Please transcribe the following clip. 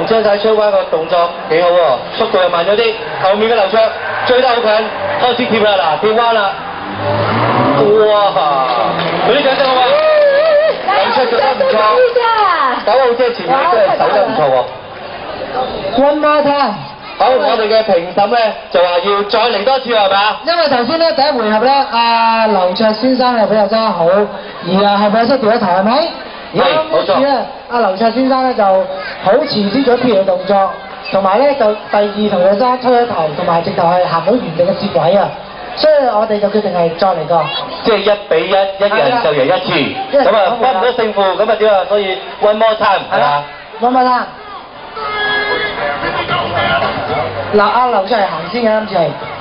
將晒出彎個動作幾好喎，速度又慢咗啲。後面嘅劉卓追得好近，開始貼啦，嗱貼彎啦。哇！嗰啲掌聲好啊！劉卓做得唔錯，9號車前面真係守得唔錯喎。 One more time。 好，我哋嘅評審咧就話要再嚟多次係咪啊？ 因為頭先咧第一回合咧，阿劉卓先生又比較揸好，而係咪失掉一頭係咪？ 係，冇錯。 咧，阿劉卓先生咧就好遲啲咗跳嘅動作，同埋咧就第二同佢爭出咗頭，同埋直頭係行到原定嘅接位啊！所以我哋就決定係再嚟過。 即係1比1，一人就贏一次。咁啊分唔到勝負，咁啊點啊？所以 one more time 係嘛 ？one more time。嗱，阿劉卓係行先嘅，今次係。